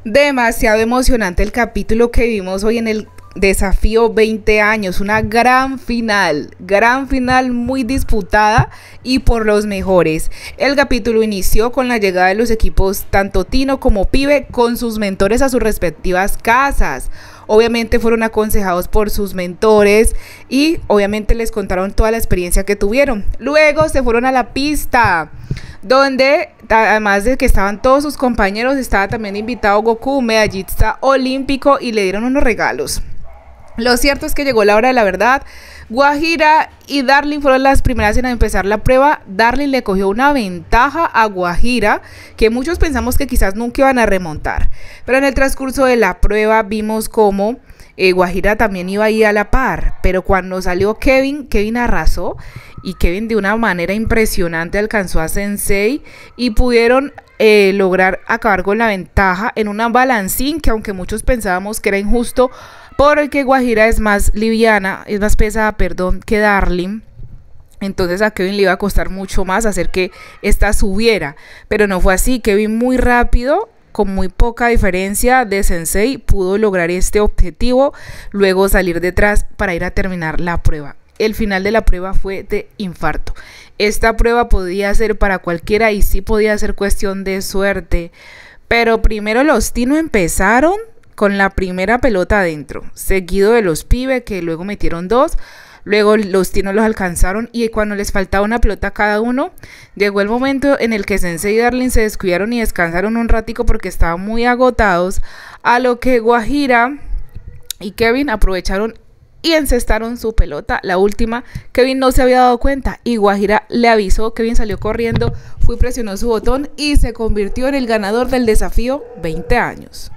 Demasiado emocionante el capítulo que vimos hoy en el desafío 20 años, una gran final muy disputada y por los mejores. El capítulo inició con la llegada de los equipos tanto Tino como Pibe con sus mentores a sus respectivas casas. Obviamente fueron aconsejados por sus mentores y obviamente les contaron toda la experiencia que tuvieron. Luego se fueron a la pista, donde además de que estaban todos sus compañeros, estaba también invitado Goku, medallista olímpico, y le dieron unos regalos. Lo cierto es que llegó la hora de la verdad. Guajira y Darling fueron las primeras en empezar la prueba. Darling le cogió una ventaja a Guajira que muchos pensamos que quizás nunca iban a remontar, pero en el transcurso de la prueba vimos cómo Guajira también iba ahí a la par, pero cuando salió Kevin arrasó, y Kevin de una manera impresionante alcanzó a Sensei y pudieron lograr acabar con la ventaja en una balancín que, aunque muchos pensábamos que era injusto porque Guajira es más liviana, es más pesada, perdón, que Darling, entonces a Kevin le iba a costar mucho más hacer que esta subiera, pero no fue así. Kevin muy rápido, con muy poca diferencia de Sensei, pudo lograr este objetivo, luego salir detrás para ir a terminar la prueba. El final de la prueba fue de infarto. Esta prueba podía ser para cualquiera y sí podía ser cuestión de suerte, pero primero los Tino empezaron con la primera pelota adentro, seguido de los Pibe, que luego metieron dos. Luego los Tino los alcanzaron y cuando les faltaba una pelota a cada uno, llegó el momento en el que Sensei y Darling se descuidaron y descansaron un ratico porque estaban muy agotados, a lo que Guajira y Kevin aprovecharon y encestaron su pelota, la última. Kevin no se había dado cuenta y Guajira le avisó. Kevin salió corriendo, fue y presionó su botón y se convirtió en el ganador del desafío 20 años.